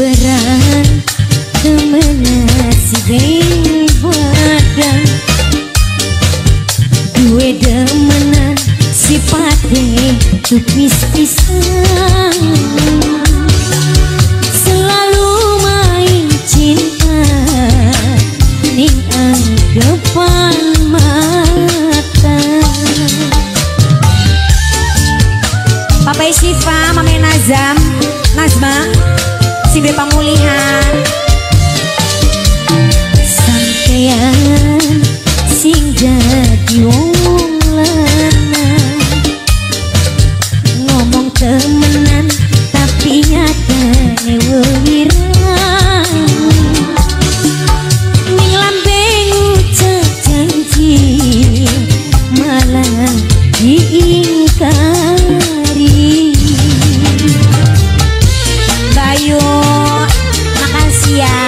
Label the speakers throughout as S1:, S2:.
S1: Berang temen si badan gue demenan sifatnya tupis pisang selalu main cinta ning depan mata. Papai Syifa, Mame Nazam, Nazma, si Be Pamulihan. Sampeyan sing jadi wong lanang, ngomong temenan tapi nyatane wewirang. Ning lambe ngucap janji malah diingkari. Bayu, makasih ya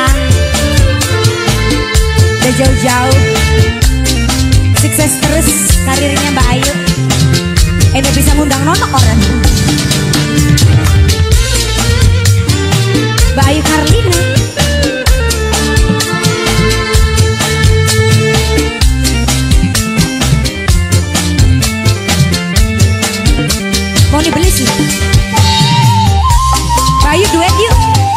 S1: udah jauh-jauh, sukses terus karirnya Mbak Ayu. Bisa ngundang nonton orang Mbak Ayu Karlina. Mau dibeli sih Mbak Ayu, duet yuk.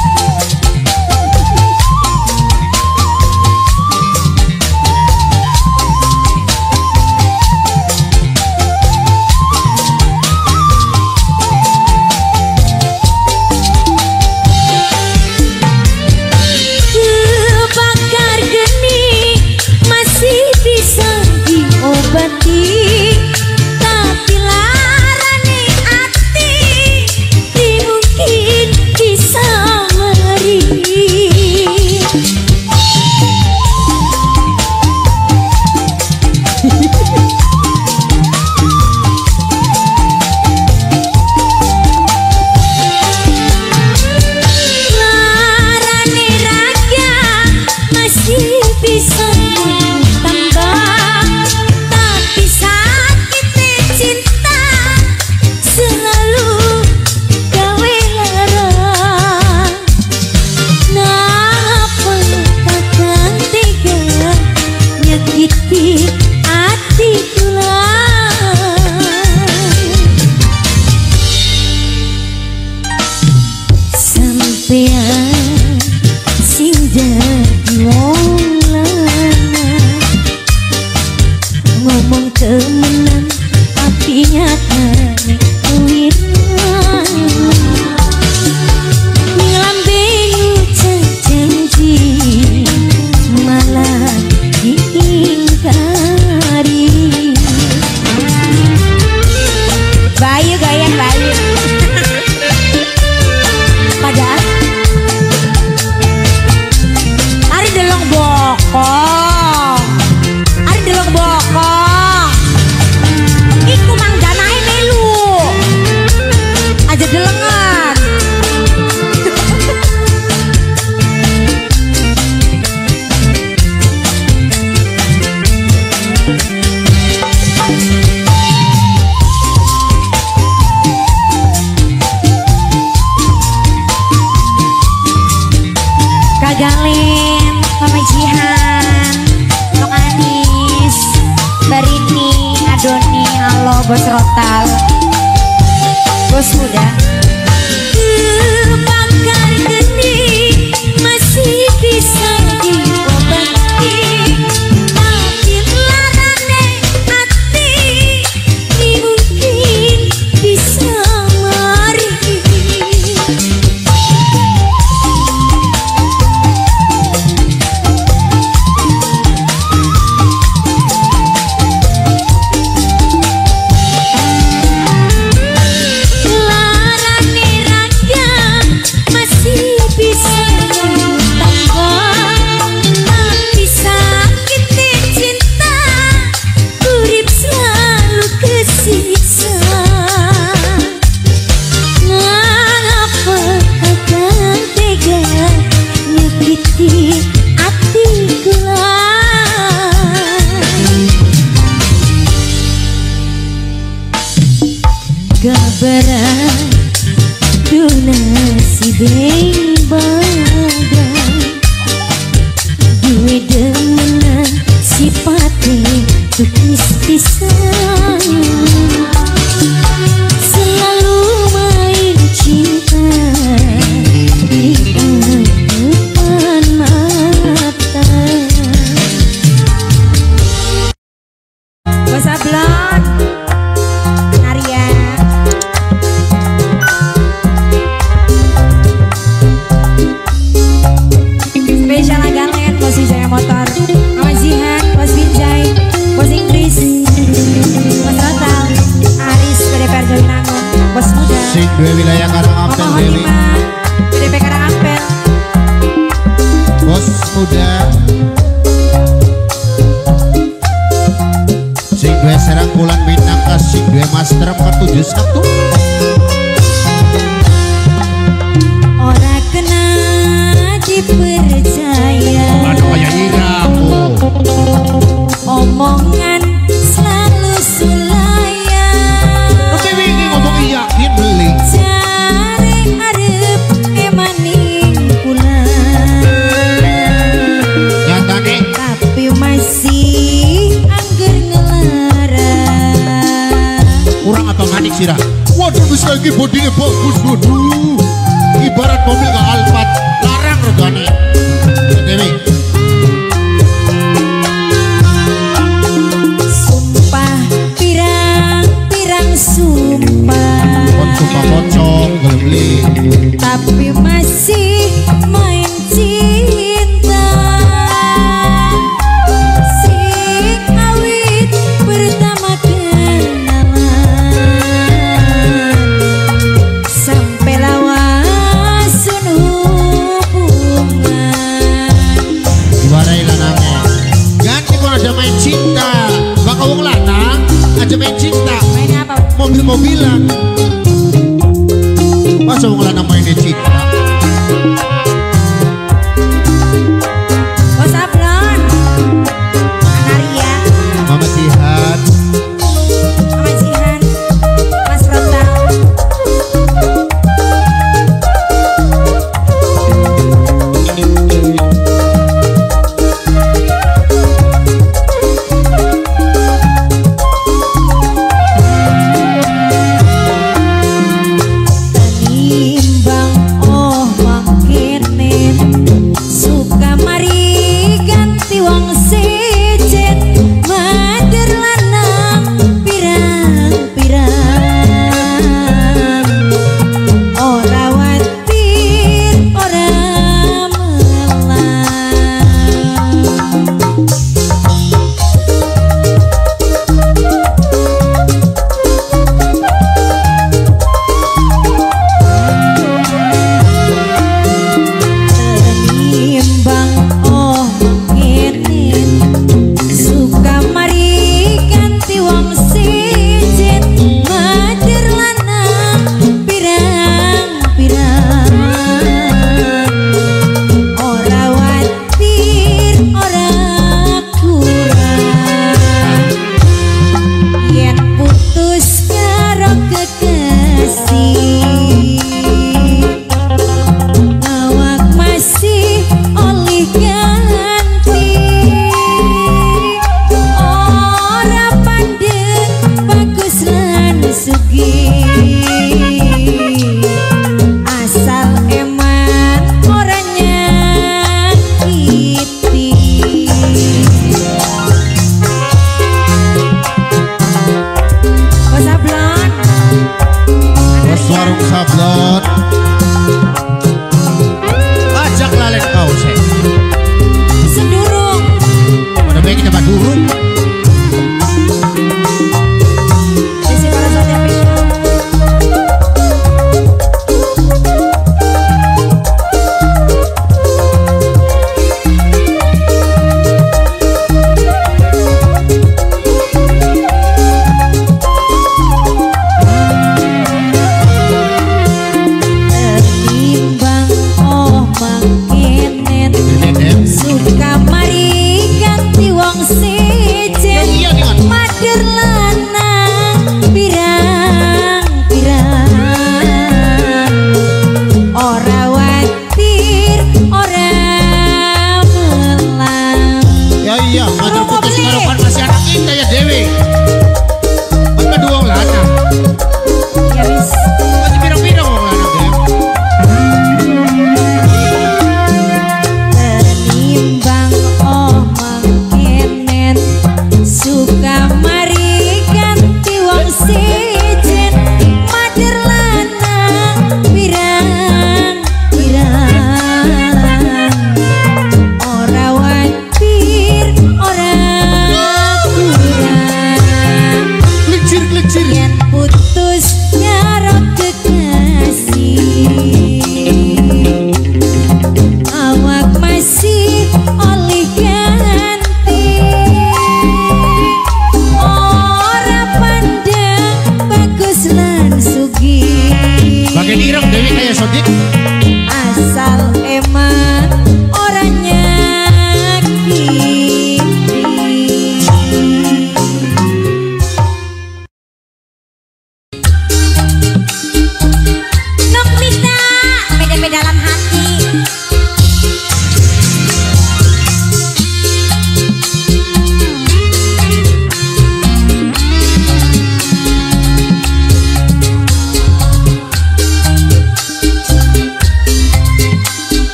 S1: Sing jadi wong lanang, ngomong temenan tapi nyatane wirang. Lambe ngucap janji malah diingkari. Bayu goyang Bayu. Padahal Ari delong bokong, Ari delong bokong. Iku mangganae melu, aja delengan. Kagalen, Mama Jihan, Tok Anis, Barini, Adoni, halo Bos Rotal, Bos Muda. Bakar geni masih bisa diobati, tapi larane hati ini mungkin bisa mari. Larane
S2: Dua wilayah Karangampel Dewi.
S1: DP Karangampel.
S2: Bos muda. Sing dua Serang Bulan Minangka, sing dua Master 471.
S1: Ora kena dipercaya.
S2: Mana kayak iramu.
S1: Omongan selalu sulayan.
S2: Tapi wingi ngomong yakin beli.
S1: Cari arep emaning kula.
S2: Nyata nih.
S1: Tapi masih angger ngelara.
S2: Kurang atau ngadik sirah. Waduh bisa lagi bodinya bagus. Waduh. Ibarat mobil ke Alphard. Larang regane. Dewi.
S1: Sumpah pirang-pirang sumpah.
S2: Sumpah pocong gelembli.
S1: Tapi masih main cinta. Sing awit pertama kenalan. Sampai lawan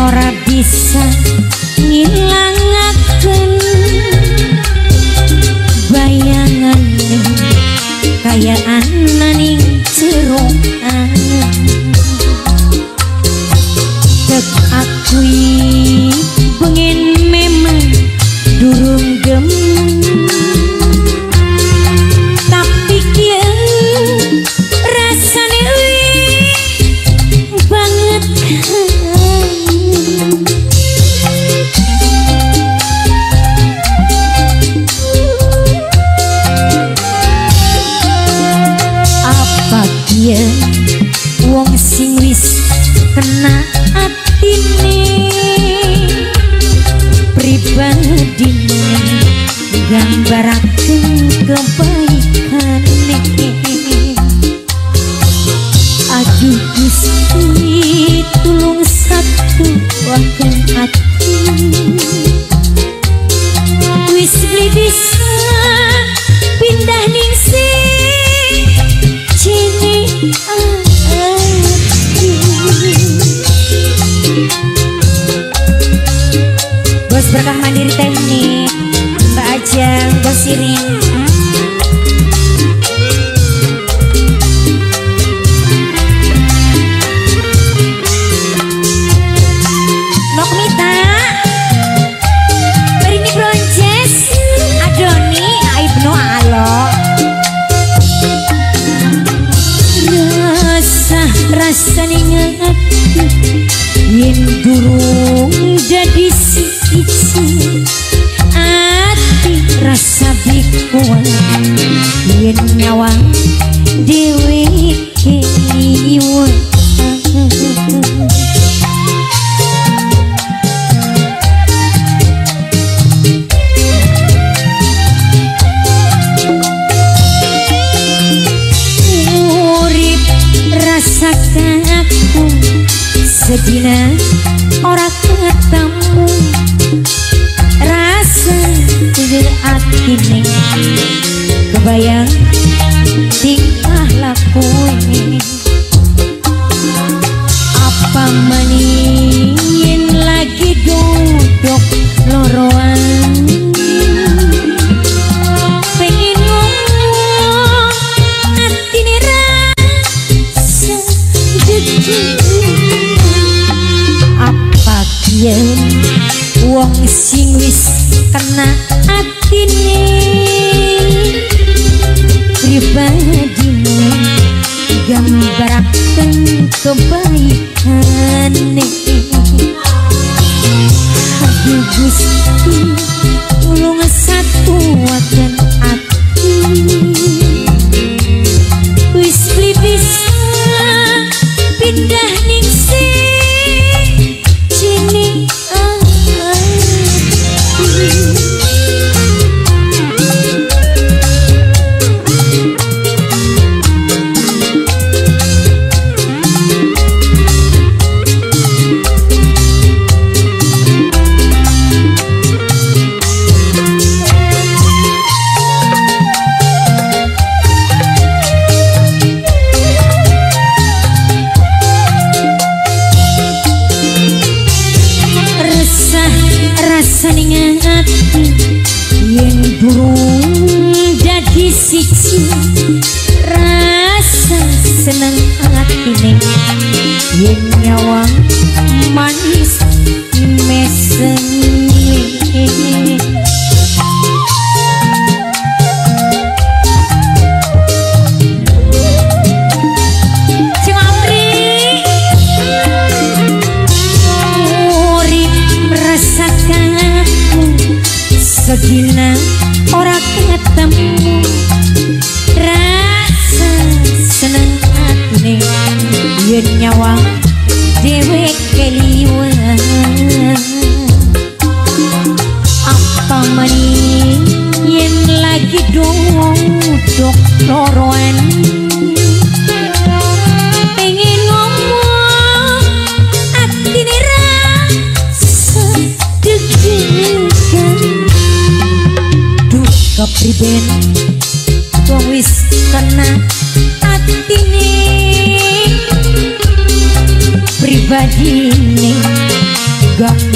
S1: ora bisa ngilangaken bayangan kaya ananing jero angen tek akui pengen memang durung demen tapi kieu rasane banget apa kieu wong sing wis kena atine pribadine gambaraken kebaikane aduh Gusti tulung satu waken ati wis bisa pindah ning sini Bos Berkah Mandiri Teknik Mbak Ajeng Bos Sirin Nokmita Berini Bronces Adoni Aibnu Alo Rasa ningat yen durung jadi siji ati rasa bikuan yen nyawang dewe kewa urip rasakan aku sedina ora ketemu rasa di atine kebayang tingkah lakuin apa manin lagi duduk loroan pengen ngomong atine rasa degil apa kieu wong sing wis kena atine pribadine gambaraken kebaikane aduh Gusti tulung satuaken ati wis bisa pindah ning sini rasa ningat yen durung jadi siji rasa seneng atine yen nyawang manis meseni sedina ora ketemu rasa seneng atine yen nyawang dewe keliwan apa maning yen lagi duduk loroan pengen ngomong atine rasa degil kepriben wong wis kena atine pribadine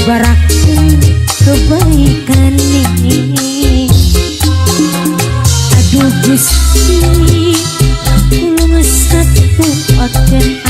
S1: nebarakan kebaikan nih. Aduh Gusti, kula satu akan